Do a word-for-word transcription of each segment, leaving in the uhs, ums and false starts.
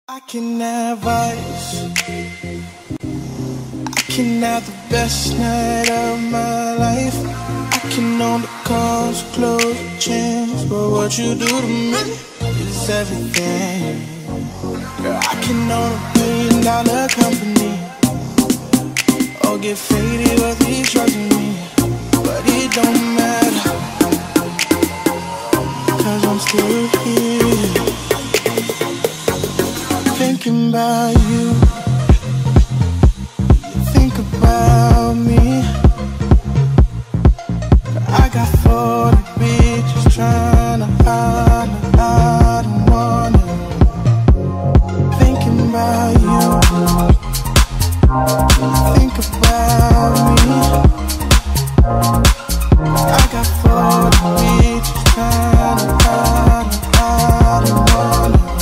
I can have ice, I can have the best night of my life. I can own the cars, clothes, chains, but what you do to me is everything. Girl, I can own a billion dollar company, or get faded with these drugs in me, but it don't matter, cause I'm still here, thinking about you. Think about me. I got forty bitches tryna hide, hide and want it. Thinking about you. Think about me. I got forty bitches tryna hide, hide and want it.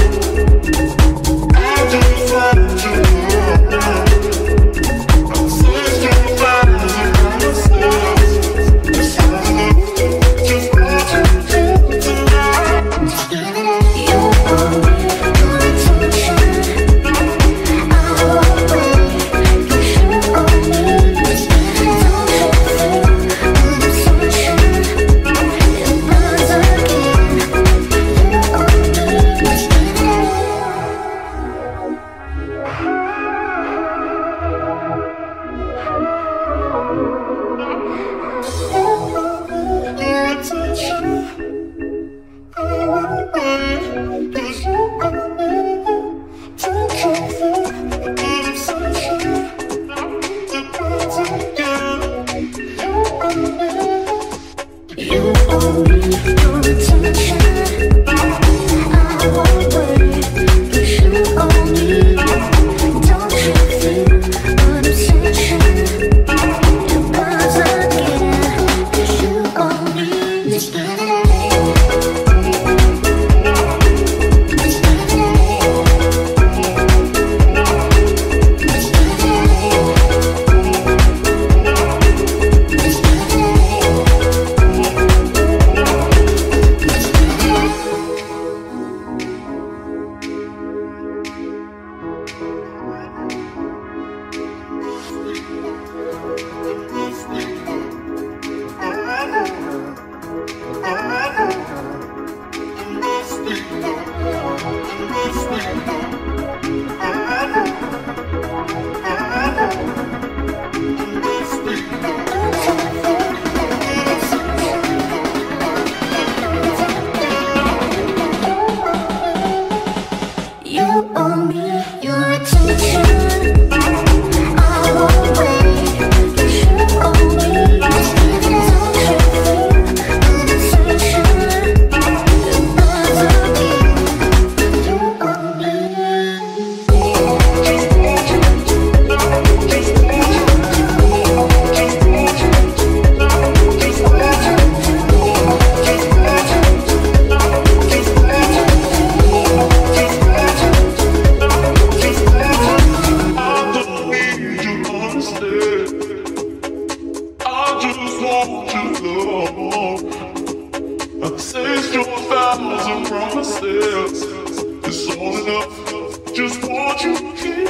I just want to know. on me, your attention. I won't wait, you should hold me. Don't trip me, an obsession. Lots of you, you on me. Promises, it's all enough. Just want you here.